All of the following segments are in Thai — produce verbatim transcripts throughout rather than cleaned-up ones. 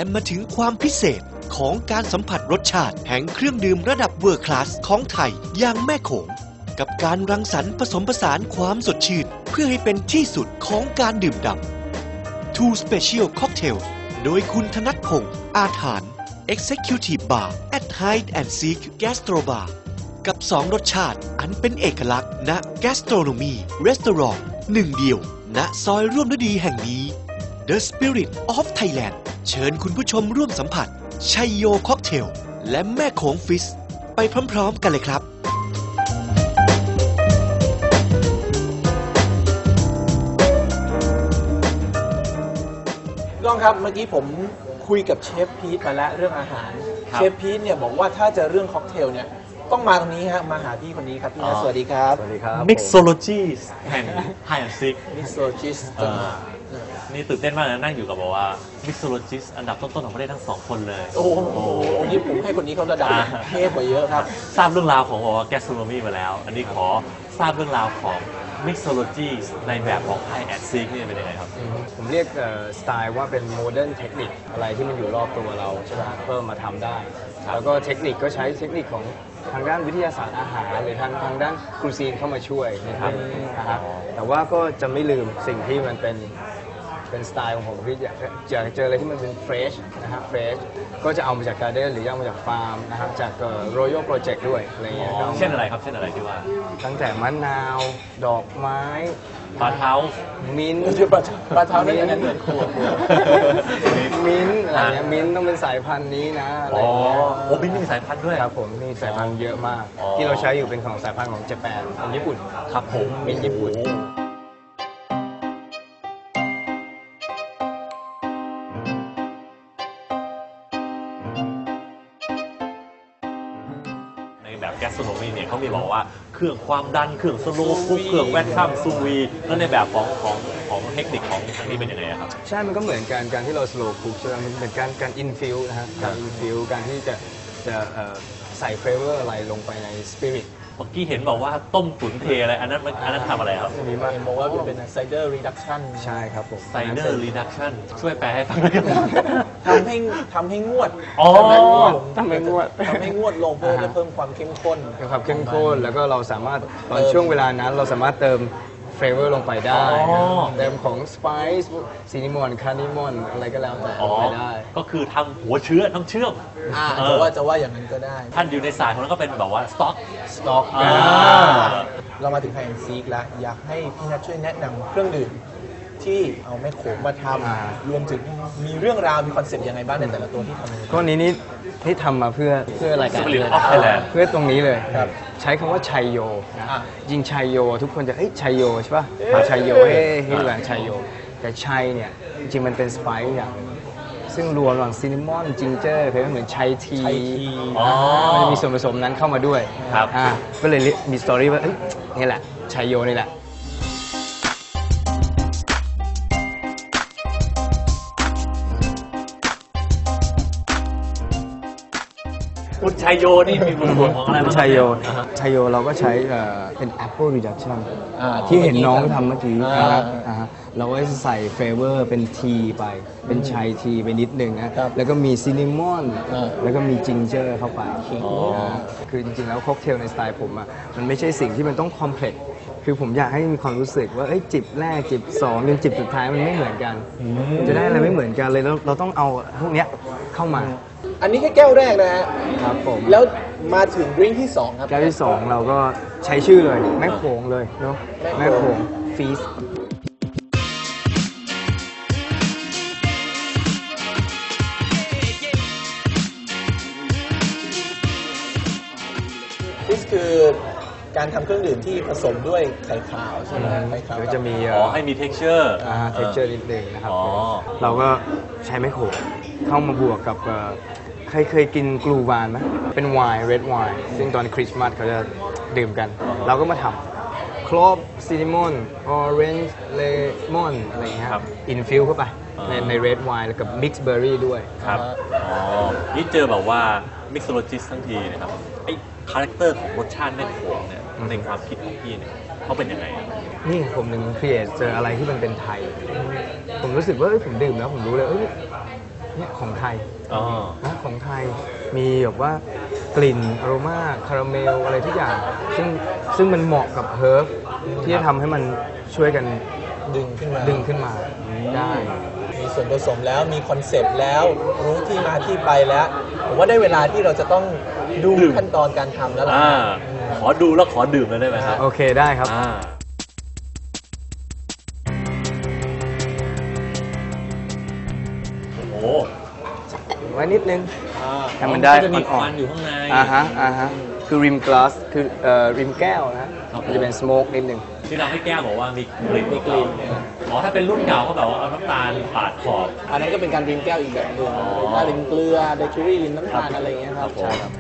มาถึงความพิเศษของการสัมผัสรสชาติแห่งเครื่องดื่มระดับเวอร์คลาสของไทยอย่างแม่โขงกับการรังสรรค์ผสมผสานความสดชื่นเพื่อให้เป็นที่สุดของการดื่มด่ำ Two Special Cocktail โดยคุณธนัทพงศ์อาถรรพ์ Executive Bar at Hide and Seek Gastro Bar กับสองรสชาติอันเป็นเอกลักษณ์ณ Gastronomy Restaurant หนึ่งเดียวณซอยร่วมฤดีแห่งนี้ The Spirit of Thailand เชิญคุณผู้ชมร่วมสัมผัสชัยโยค็อกเทลและแม่โขงฟิสไปพร้อมๆกันเลยครับพี่ก้องครับเมื่อกี้ผมคุยกับเชฟพีทมาแล้วเรื่องอาหารเชฟพีทเนี่ยบอกว่าถ้าจะเรื่องค็อกเทลเนี่ยต้องมาตรงนี้ฮะมาหาพี่คนนี้ครับพี่นะสวัสดีครับสวัสดีครับ Mixologist แห่ง Hide and Seek Mixologist นี่ตื่นเต้นมากนะนั่งอยู่กับบอกว่า Mixologist อันดับต้นๆของประเทศทั้งสองคนเลยโอ้โหนี่ผมให้คนนี้เขาระดับเทพกว่าเยอะครับทราบเรื่องราวของบอกว่า Gastronomy มาแล้วอันนี้ขอทราบเรื่องราวของ Mixologist ในแบบของ Hide and Seek นี่เป็นยังไงครับผมเรียกสไตล์ว่าเป็นโมเดิร์นเทคนิคอะไรที่มันอยู่รอบตัวเราใช่ไหมเพิ่มมาทำได้แล้วก็เทคนิคก็ใช้เทคนิคของทางด้านวิทยาศาสตร์อาหารหรือทางทางด้านคูซีนเข้ามาช่วยนะครับนะครับแต่ว่าก็จะไม่ลืมสิ่งที่มันเป็นเป็นสไตล์ของผมที่อยากอยากเจออะไรที่มันเป็นเฟรชนะครับเฟรชก็จะเอามาจากการ์เด้นหรือเอามาจากฟาร์มนะครับจากรอยัลโปรเจกต์ด้วยอะไรเงี้ยครับเช่นอะไรครับเช่นอะไรที่ว่าตั้งแต่มะนาวดอกไม้ปลาเท้ามิ้นปลาปลาเท้าได้ยังไงเนี่ยครัวมิ้นอะไรเงี้ยมิ้นต้องเป็นสายพันธุ์นี้นะอะไรเงี้ยโอ้มิ้นมีสายพันธุ์ด้วยครับผมมีสายพันธุ์เยอะมากที่เราใช้อยู่เป็นของสายพันธุ์ของญี่ปุ่นของญี่ปุ่นครับผมมิ้นญี่ปุ่นแบบ Gastronomy เนี่ยเขามีบอกว่าเครื่องความดันเครื่องสโลว์คุกเครื่องแวคคัมซูวีแล้วในแบบของของของเทคนิคของทางนี้เป็นยังไงครับใช่มันก็เหมือนกันการที่เราสโลว์คุกใช่ไหมมันเป็นการการอินฟิวนะฮะการอินฟิวการที่จะจะใส่เฟเวอร์อะไรลงไปในสปิริตเมื่อกี้เห็นบอกว่าต้มตุ๋นเทอะไรอันนั้นอันนั้นทำอะไรครับมีมาเห็นบอกว่าเป็นไซเดอร์รีดักชั่นใช่ครับผมไซเดอร์รีดักชั่นช่วยแปลให้ฟังหน่อยทำให้ทำให้งวดอ๋อทำให้งวดทำให้งวดลงเพื่อจะเพิ่มความเข้มข้นความเข้มข้นแล้วก็เราสามารถตอนช่วงเวลานั้นเราสามารถเติมเฟเวอร์ลงไปได้เติมของสไปซ์ซินนามอนคาร์นิมอนอะไรก็แล้วแต่ลงไปได้ก็คือทำหัวเชื้อน้ำเชื่อมจะว่าจะว่าอย่างนั้นก็ได้ท่านอยู่ในสายของนั้นก็เป็นแบบว่าสต็อกสต็อกเรามาถึงไฮแอนด์ซีกแล้วอยากให้พี่นัทช่วยแนะนำเครื่องดื่มที่เอาแม่โขงมาทำรวมถึงมีเรื่องราวมีคอนเซ็ปต์ยังไงบ้างในแต่ละตัวที่ทำก็นี้นี่ที่ทำมาเพื่อเพื่อรายการเพื่อตรงนี้เลยใช้คำว่าชัยโยนะยิงชัยโยทุกคนจะเอ้ยชัยโยใช่ป่ะมาชัยโยให้ให้แหวนชัยโยแต่ชัยเนี่ยจริงมันเป็นสไปซ์อย่างซึ่งรวมระหว่างซินนามอนจิงเจอร์เป็นเหมือนชัยทีมันจะมีส่วนผสมนั้นเข้ามาด้วยก็เลยมีสตอรี่ว่าเอ้ยนี่แหละชัยโยนี่แหละคุณชัยโยนี่มีส่วนของอะไรบ้างชัยโยชัยโยเราก็ใช้เป็น Apple Reduction ที่เห็นน้องทำเมื่อกี้นะครับเราก็จะใส่เฟเวอร์เป็นทีไปเป็นชัยทีไปนิดนึงนะแล้วก็มีซินนามอนแล้วก็มีจิงเจอร์เข้าไปคือจริงๆแล้วค็อกเทลในสไตล์ผมอ่ะมันไม่ใช่สิ่งที่มันต้องคอมเพล็กซ์คือผมอยากให้มีความรู้สึกว่าจิบแรกจิบสองจนจิบสุดท้ายมันไม่เหมือนกันจะได้อะไรไม่เหมือนกันเลยแล้วเราต้องเอาพวกนี้เข้ามาอันนี้แค่แก้วแรกนะฮะครับผมแล้วมาถึงดริงก์ที่สองครับแก้วที่สองเราก็ใช้ชื่อเลยแม่โขงเลยเนาะแม่โขงฟีสนี่คือการทำเครื่องดื่มที่ผสมด้วยไข่ขาวใช่ไหมไข่ขาวก็จะมีอ๋อให้มี texture อ่า texture นิดนึงนะครับเราก็ใช้แม่โขงเข้ามาบวกกับใครเคยกินกลูวานไหมเป็นไวน์ red wine ซึ่งตอนคริสต์มาสเขาจะดื่มกันเราก็มาทำครบซินนามอนออเรนจ์เลมอนอะไรเงี้ยอินฟิวเข้าไปในใน red wine แล้วกับ mixed berry ด้วยครับอ๋อนี่เจอแบบว่า mixologist ทั้งทีนะครับไอ้คาแรคเตอร์ของรสชาติแม่โขงเนี่ยในความคิดของพี่เนี่ยเขาเป็นยังไงนี่ผมหนึ่งครีเอทเจออะไรที่มันเป็นไทยผมรู้สึกว่าผมดื่มแล้วผมรู้เลยเนี่ยของไทยอ๋อนะของไทยมีแบบว่ากลิ่นอโรมาคาราเมลอะไรทุกอย่าง ซึ่งซึ่งมันเหมาะกับเฮิร์บที่จะทำให้มันช่วยกันดึงขึ้นมาดึงขึ้นมาได้มีส่วนผสมแล้วมีคอนเซปต์แล้วรู้ที่มาที่ไปแล้วผมว่าได้เวลาที่เราจะต้องดูดื่มขั้นตอนการทำแล้วล่ะอ่าขอดูแล้วขอดื่มเลยได้ไหมครับโอเคได้ครับอ่า โอ้โหไว้นิดนึงอ่าให้มันได้จะมีคอ่อวัน นอยู่ข้างในๆอ่าฮะอ่าฮะคือริมกลาสคือเอ่อริมแก้วนะฮะครับมันจะเป็นสโมกนิดนึงที่เราให้แก้วบอกว่ามีกลิ่นมีกลิ่นอ๋อถ้าเป็นรุ่นเก่าก็แบบว่าเอาน้ำตาลปาดขอบอันนั้นก็เป็นการริมแก้วอีกแบบหนึ่งอ๋อถ้าริมเกลือไดชูรี่ริมน้ำตาลอะไรอย่างเงี้ยครับครับผมใช่ครับ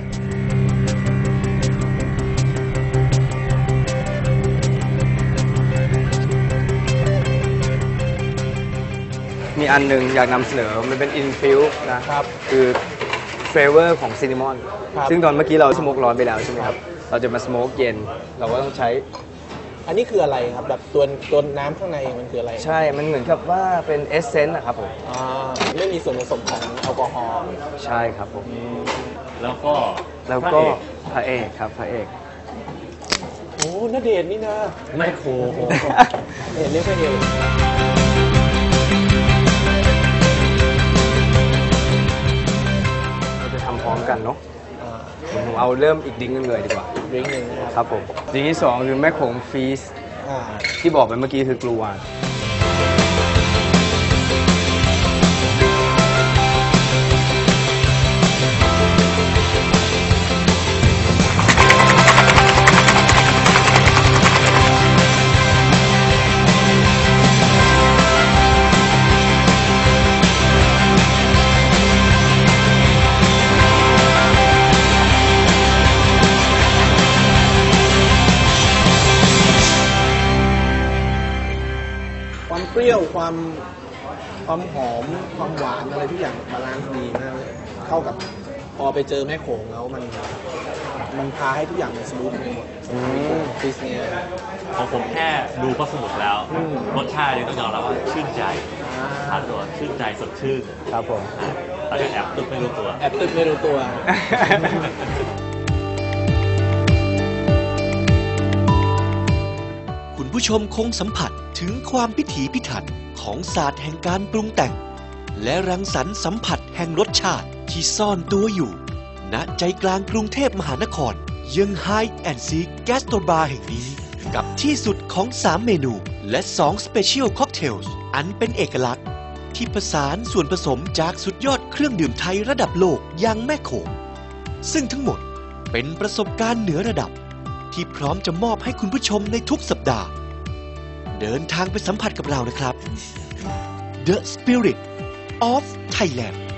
มีอันหนึ่งอยากนำเสนอมันเป็นอินฟิวนะครับ คือเฟเวอร์ของซินนามอนครับซึ่งตอนเมื่อกี้เราสโมกร้อนไปแล้วใช่ไหมครับ เราจะมาสโมกเย็น เราก็ต้องใช้อันนี้คืออะไรครับแบบตัวตัวน้ำข้างในมันคืออะไรใช่ มันเหมือนกับว่าเป็นเอสเซนต์นะครับผมอ่าไม่มีส่วนผสมของแอลกอฮอล์ใช่ครับผมแล้วก็แล้วก็พระเอกครับพระเอกโอ้ณเดชน์นี่นะไม่โคโเห็นเรียกไม่เห็นเราจะทำพร้อมกันเนาะอ่าผมเอาเริ่มอีกดิ้งหนึงเลยดีกว่าดริงก์หนึ่งนะครับครับผมดิ้งที่สองคือแม่โขงฟีสอ่าที่บอกไปเมื่อกี้คือกลูวานความเปรี้ยวความความหอมความหวานอะไรทุกอย่างบาลานซ์ดีมากเลยเข้ากับพอไปเจอแม่โขงแล้วมันมันพาให้ทุกอย่างมันสมูทไปหมดฟิสเนี่ยของผมแค่ดูก็สนุกแล้วอืมรสชาตินี่ต้องยอมรับว่าชื่นใจทานตัวชื่นใจสดชื่นครับผมแล้วก็แอบตึ๊บไม่รู้ตัวแอบตึกไม่รู้ตัวคุณผู้ชมคงสัมผัสถึงความพิถีพิถันของศาสตร์แห่งการปรุงแต่ง และรังสรรค์สัมผัสแห่งรสชาติที่ซ่อนตัวอยู่ ณใจกลางกรุงเทพมหานครยังไฮแอนด์ซีแกสโตบาร์แห่งนี้ กับที่สุดของสามเมนูและสองสเปเชียลค็อกเทลอันเป็นเอกลักษณ์ที่ผสานส่วนผสมจากสุดยอดเครื่องดื่มไทยระดับโลกอย่างแม่โขงซึ่งทั้งหมดเป็นประสบการณ์เหนือระดับ ที่พร้อมจะมอบให้คุณผู้ชมในทุกสัปดาห์ เดินทางไปสัมผัสกับเรานะครับ The Spirit of Thailand